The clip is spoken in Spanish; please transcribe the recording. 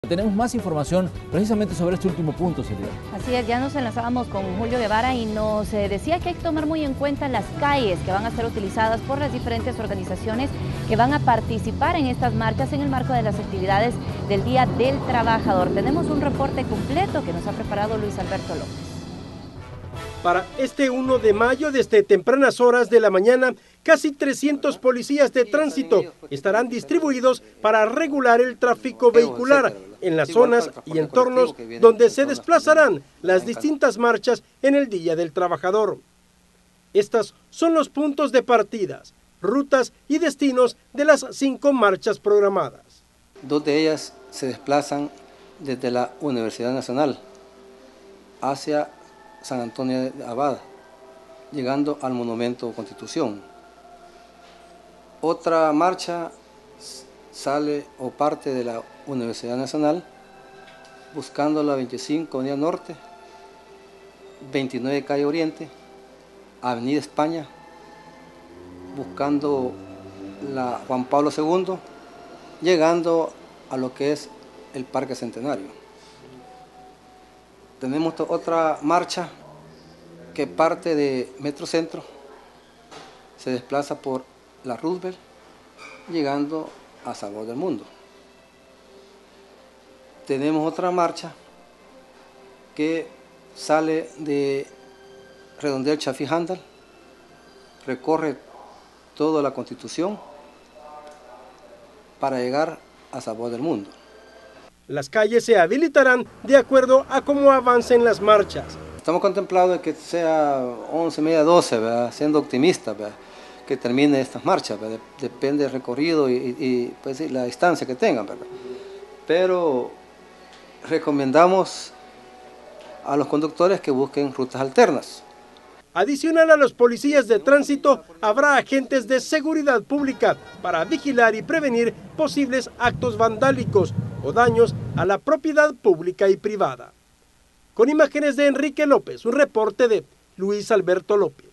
Tenemos más información precisamente sobre este último punto, Silvia. Así es, ya nos enlazábamos con Julio Guevara y nos decía que hay que tomar muy en cuenta las calles que van a ser utilizadas por las diferentes organizaciones que van a participar en estas marchas en el marco de las actividades del Día del Trabajador. Tenemos un reporte completo que nos ha preparado Luis Alberto López. Para este 1 de mayo, desde tempranas horas de la mañana, casi 300 policías de tránsito estarán distribuidos para regular el tráfico vehicular en las zonas y entornos donde se desplazarán las distintas marchas en el Día del Trabajador. Estos son los puntos de partidas, rutas y destinos de las 5 marchas programadas. 2 de ellas se desplazan desde la Universidad Nacional hacia San Antonio de Abad, llegando al Monumento Constitución. Otra marcha sale o parte de la Universidad Nacional, buscando la 25 Avenida Norte, 29 Calle Oriente, Avenida España, buscando la Juan Pablo II, llegando a lo que es el Parque Centenario. Tenemos otra marcha que parte de Metrocentro, se desplaza por la Roosevelt, llegando a Salvador del Mundo. Tenemos otra marcha que sale de Redondel Chafí-Handal, recorre toda la Constitución para llegar a Salvador del Mundo. Las calles se habilitarán de acuerdo a cómo avancen las marchas. Estamos contemplando que sea 11:30, 12, ¿verdad? Siendo optimistas, ¿verdad? Que termine estas marchas, ¿verdad? Depende del recorrido y pues, la distancia que tengan, ¿verdad? Pero recomendamos a los conductores que busquen rutas alternas. Adicional a los policías de tránsito, habrá agentes de seguridad pública para vigilar y prevenir posibles actos vandálicos o daños a la propiedad pública y privada. Con imágenes de Enrique López, un reporte de Luis Alberto López.